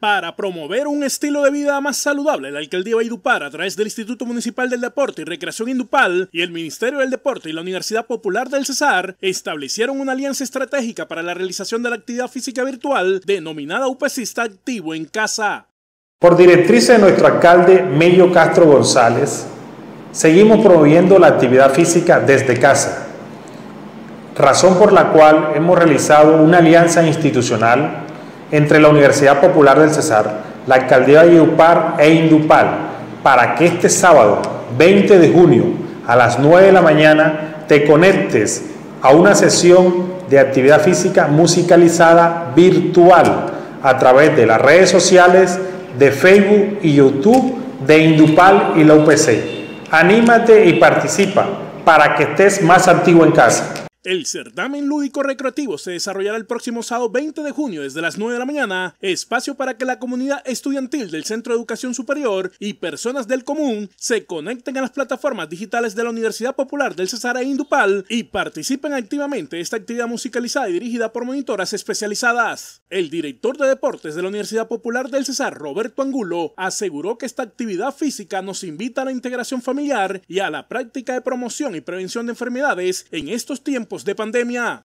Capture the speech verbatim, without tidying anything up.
Para promover un estilo de vida más saludable, la Alcaldía de Valledupar, a través del Instituto Municipal del Deporte y Recreación Indupal y el Ministerio del Deporte y la Universidad Popular del Cesar, establecieron una alianza estratégica para la realización de la actividad física virtual denominada UPCista Activo en Casa. Por directriz de nuestro alcalde Mello Castro González, seguimos promoviendo la actividad física desde casa, razón por la cual hemos realizado una alianza institucional entre la Universidad Popular del Cesar, la Alcaldía de Valledupar e Indupal, para que este sábado veinte de junio a las nueve de la mañana te conectes a una sesión de actividad física musicalizada virtual a través de las redes sociales de Facebook y YouTube de Indupal y la U P C. Anímate y participa para que estés más activo en casa. El certamen lúdico recreativo se desarrollará el próximo sábado veinte de junio desde las nueve de la mañana, espacio para que la comunidad estudiantil del Centro de Educación Superior y personas del común se conecten a las plataformas digitales de la Universidad Popular del Cesar e Indupal y participen activamente de esta actividad musicalizada y dirigida por monitoras especializadas. El director de deportes de la Universidad Popular del Cesar, Roberto Angulo, aseguró que esta actividad física nos invita a la integración familiar y a la práctica de promoción y prevención de enfermedades en estos tiempos de pandemia.